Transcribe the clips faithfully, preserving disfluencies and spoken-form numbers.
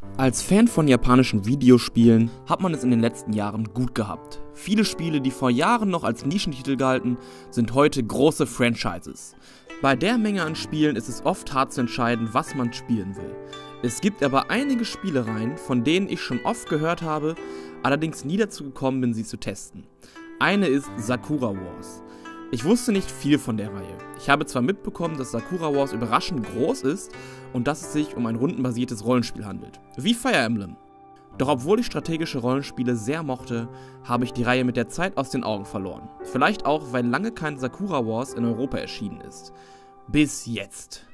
Als Fan von japanischen Videospielen hat man es in den letzten Jahren gut gehabt. Viele Spiele, die vor Jahren noch als Nischentitel galten, sind heute große Franchises. Bei der Menge an Spielen ist es oft hart zu entscheiden, was man spielen will. Es gibt aber einige Spielereien, von denen ich schon oft gehört habe, allerdings nie dazu gekommen bin, sie zu testen. Eine ist Sakura Wars. Ich wusste nicht viel von der Reihe. Ich habe zwar mitbekommen, dass Sakura Wars überraschend groß ist und dass es sich um ein rundenbasiertes Rollenspiel handelt, wie Fire Emblem. Doch obwohl ich strategische Rollenspiele sehr mochte, habe ich die Reihe mit der Zeit aus den Augen verloren. Vielleicht auch, weil lange kein Sakura Wars in Europa erschienen ist. Bis jetzt.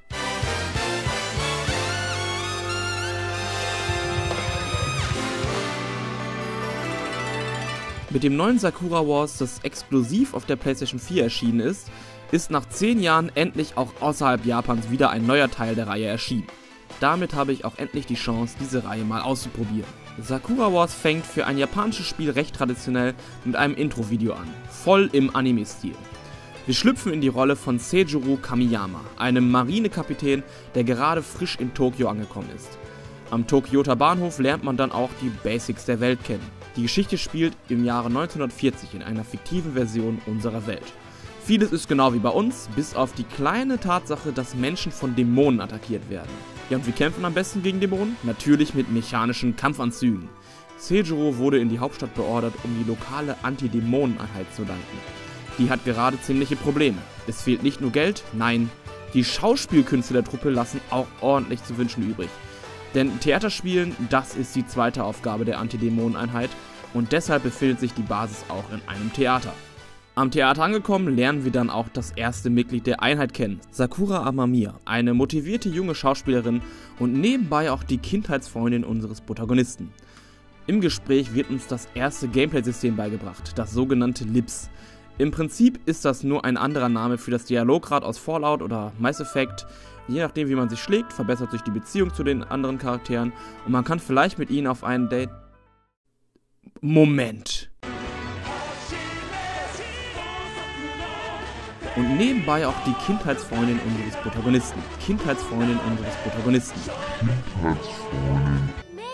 Mit dem neuen Sakura Wars, das exklusiv auf der PlayStation vier erschienen ist, ist nach zehn Jahren endlich auch außerhalb Japans wieder ein neuer Teil der Reihe erschienen. Damit habe ich auch endlich die Chance, diese Reihe mal auszuprobieren. Sakura Wars fängt für ein japanisches Spiel recht traditionell mit einem Intro-Video an, voll im Anime-Stil. Wir schlüpfen in die Rolle von Seijuro Kamiyama, einem Marinekapitän, der gerade frisch in Tokio angekommen ist. Am Tokioter Bahnhof lernt man dann auch die Basics der Welt kennen. Die Geschichte spielt im Jahre neunzehnhundertvierzig in einer fiktiven Version unserer Welt. Vieles ist genau wie bei uns, bis auf die kleine Tatsache, dass Menschen von Dämonen attackiert werden. Ja, und wir kämpfen am besten gegen Dämonen? Natürlich mit mechanischen Kampfanzügen. Seijuro wurde in die Hauptstadt beordert, um die lokale Anti-Dämonen-Einheit zu danken. Die hat gerade ziemliche Probleme. Es fehlt nicht nur Geld, nein, die Schauspielkünste der Truppe lassen auch ordentlich zu wünschen übrig. Denn Theaterspielen, das ist die zweite Aufgabe der Anti-Dämonen-Einheit und deshalb befindet sich die Basis auch in einem Theater. Am Theater angekommen, lernen wir dann auch das erste Mitglied der Einheit kennen, Sakura Amamiya, eine motivierte junge Schauspielerin und nebenbei auch die Kindheitsfreundin unseres Protagonisten. Im Gespräch wird uns das erste Gameplay-System beigebracht, das sogenannte Lips. Im Prinzip ist das nur ein anderer Name für das Dialograd aus Fallout oder Mass Effect. Je nachdem, wie man sich schlägt, verbessert sich die Beziehung zu den anderen Charakteren und man kann vielleicht mit ihnen auf einen Date... Moment. Und nebenbei auch die Kindheitsfreundin unseres Protagonisten. Kindheitsfreundin unseres Protagonisten. Kindheitsfreundin.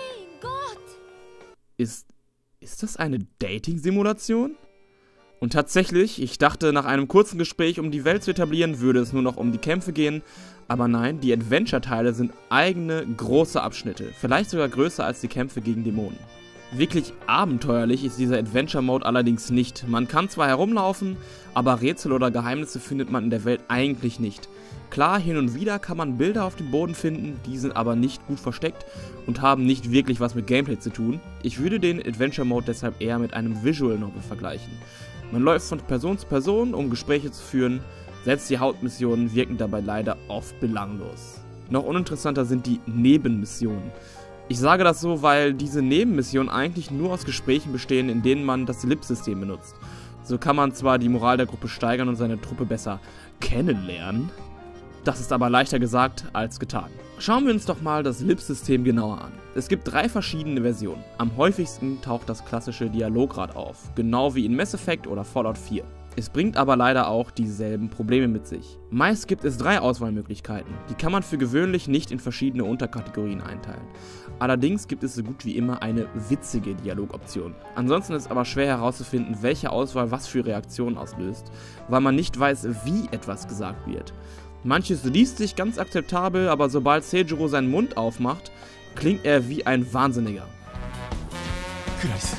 Ist... Ist das eine Dating-Simulation? Und tatsächlich, ich dachte, nach einem kurzen Gespräch, um die Welt zu etablieren, würde es nur noch um die Kämpfe gehen. Aber nein, die Adventure-Teile sind eigene, große Abschnitte. Vielleicht sogar größer als die Kämpfe gegen Dämonen. Wirklich abenteuerlich ist dieser Adventure-Mode allerdings nicht. Man kann zwar herumlaufen, aber Rätsel oder Geheimnisse findet man in der Welt eigentlich nicht. Klar, hin und wieder kann man Bilder auf dem Boden finden, die sind aber nicht gut versteckt und haben nicht wirklich was mit Gameplay zu tun. Ich würde den Adventure-Mode deshalb eher mit einem Visual Novel vergleichen. Man läuft von Person zu Person, um Gespräche zu führen. Selbst die Hauptmissionen wirken dabei leider oft belanglos. Noch uninteressanter sind die Nebenmissionen. Ich sage das so, weil diese Nebenmissionen eigentlich nur aus Gesprächen bestehen, in denen man das Lips-System benutzt. So kann man zwar die Moral der Gruppe steigern und seine Truppe besser kennenlernen, das ist aber leichter gesagt als getan. Schauen wir uns doch mal das Lips-System genauer an. Es gibt drei verschiedene Versionen. Am häufigsten taucht das klassische Dialograd auf, genau wie in Mass Effect oder Fallout vier. Es bringt aber leider auch dieselben Probleme mit sich. Meist gibt es drei Auswahlmöglichkeiten, die kann man für gewöhnlich nicht in verschiedene Unterkategorien einteilen. Allerdings gibt es so gut wie immer eine witzige Dialogoption. Ansonsten ist es aber schwer herauszufinden, welche Auswahl was für Reaktionen auslöst, weil man nicht weiß, wie etwas gesagt wird. Manches liest sich ganz akzeptabel, aber sobald Seijuro seinen Mund aufmacht, klingt er wie ein Wahnsinniger. Clarice,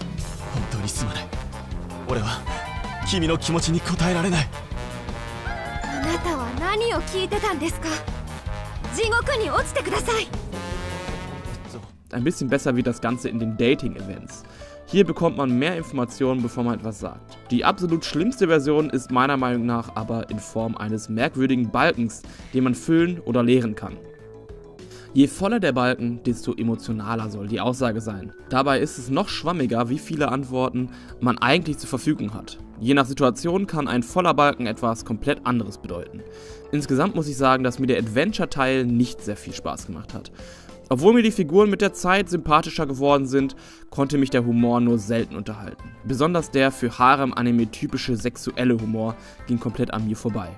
ein bisschen besser wird das Ganze in den Dating-Events. Hier bekommt man mehr Informationen, bevor man etwas sagt. Die absolut schlimmste Version ist meiner Meinung nach aber in Form eines merkwürdigen Balkens, den man füllen oder leeren kann. Je voller der Balken, desto emotionaler soll die Aussage sein. Dabei ist es noch schwammiger, wie viele Antworten man eigentlich zur Verfügung hat. Je nach Situation kann ein voller Balken etwas komplett anderes bedeuten. Insgesamt muss ich sagen, dass mir der Adventure-Teil nicht sehr viel Spaß gemacht hat. Obwohl mir die Figuren mit der Zeit sympathischer geworden sind, konnte mich der Humor nur selten unterhalten. Besonders der für Harem-Anime typische sexuelle Humor ging komplett an mir vorbei.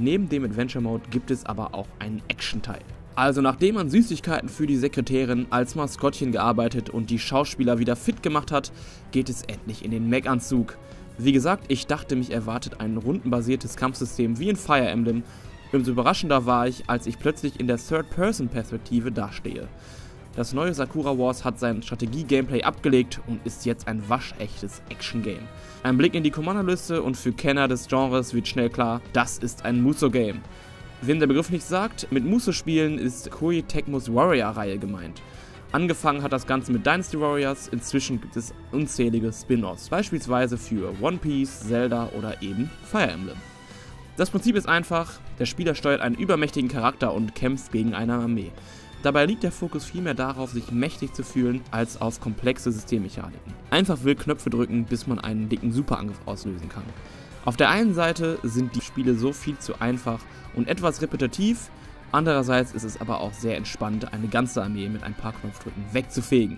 neben dem Adventure Mode gibt es aber auch einen Action-Teil. Also nachdem man Süßigkeiten für die Sekretärin als Maskottchen gearbeitet und die Schauspieler wieder fit gemacht hat, geht es endlich in den Mech-Anzug. Wie gesagt, ich dachte, mich erwartet ein rundenbasiertes Kampfsystem wie in Fire Emblem. Umso überraschender war ich, als ich plötzlich in der Third-Person-Perspektive dastehe. Das neue Sakura Wars hat sein Strategie-Gameplay abgelegt und ist jetzt ein waschechtes Action-Game. Ein Blick in die Kommandoliste und für Kenner des Genres wird schnell klar, das ist ein Musou-Game. Wem der Begriff nicht sagt, mit Musou-Spielen ist Koei Tecmos Warrior-Reihe gemeint. Angefangen hat das Ganze mit Dynasty Warriors, inzwischen gibt es unzählige Spin-offs, beispielsweise für One Piece, Zelda oder eben Fire Emblem. Das Prinzip ist einfach, der Spieler steuert einen übermächtigen Charakter und kämpft gegen eine Armee. Dabei liegt der Fokus vielmehr darauf, sich mächtig zu fühlen, als auf komplexe Systemmechaniken. Einfach wild Knöpfe drücken, bis man einen dicken Superangriff auslösen kann. Auf der einen Seite sind die Spiele so viel zu einfach und etwas repetitiv, andererseits ist es aber auch sehr entspannt, eine ganze Armee mit ein paar Knopfdrücken wegzufegen.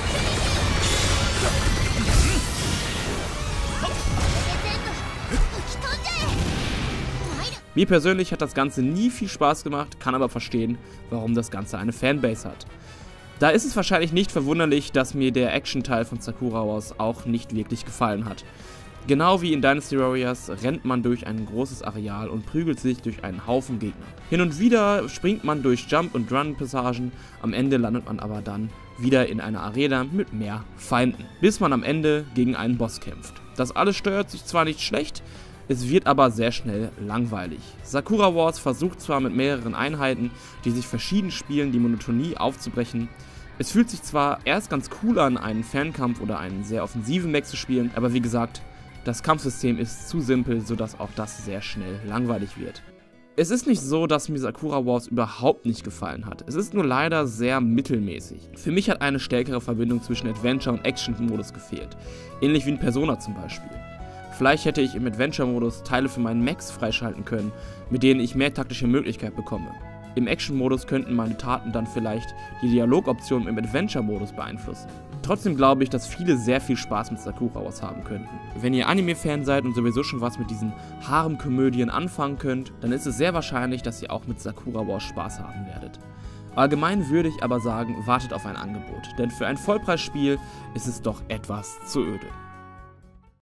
Mir persönlich hat das Ganze nie viel Spaß gemacht, kann aber verstehen, warum das Ganze eine Fanbase hat. Da ist es wahrscheinlich nicht verwunderlich, dass mir der Action-Teil von Sakura Wars auch nicht wirklich gefallen hat. Genau wie in Dynasty Warriors rennt man durch ein großes Areal und prügelt sich durch einen Haufen Gegner. Hin und wieder springt man durch Jump- und Run-Passagen, am Ende landet man aber dann wieder in einer Arena mit mehr Feinden, bis man am Ende gegen einen Boss kämpft. Das alles steuert sich zwar nicht schlecht, es wird aber sehr schnell langweilig. Sakura Wars versucht zwar mit mehreren Einheiten, die sich verschieden spielen, die Monotonie aufzubrechen. Es fühlt sich zwar erst ganz cool an, einen Fernkampf oder einen sehr offensiven Mech zu spielen, aber wie gesagt, das Kampfsystem ist zu simpel, sodass auch das sehr schnell langweilig wird. Es ist nicht so, dass mir Sakura Wars überhaupt nicht gefallen hat. Es ist nur leider sehr mittelmäßig. Für mich hat eine stärkere Verbindung zwischen Adventure- und Action-Modus gefehlt. Ähnlich wie in Persona zum Beispiel. Vielleicht hätte ich im Adventure-Modus Teile für meinen Mechs freischalten können, mit denen ich mehr taktische Möglichkeit bekomme. Im Action-Modus könnten meine Taten dann vielleicht die Dialogoptionen im Adventure-Modus beeinflussen. Trotzdem glaube ich, dass viele sehr viel Spaß mit Sakura Wars haben könnten. Wenn ihr Anime-Fan seid und sowieso schon was mit diesen Harem-Komödien anfangen könnt, dann ist es sehr wahrscheinlich, dass ihr auch mit Sakura Wars Spaß haben werdet. Allgemein würde ich aber sagen, wartet auf ein Angebot, denn für ein Vollpreisspiel ist es doch etwas zu öde.